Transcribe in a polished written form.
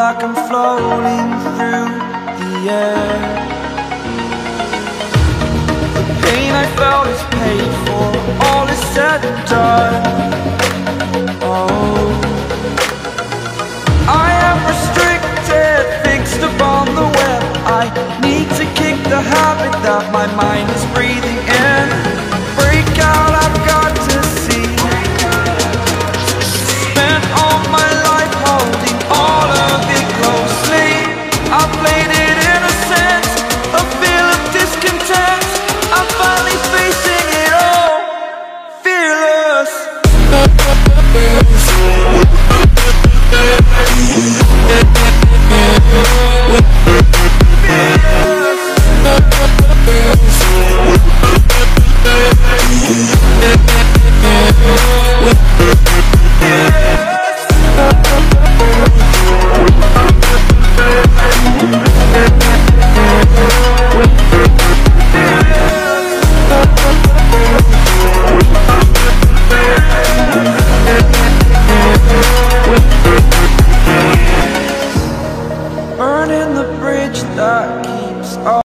like I'm floating through the air. The pain I felt is paid for, all is said and done. Oh, I am restricted, fixed upon the web. I need to kick the habit that my mind is breathing.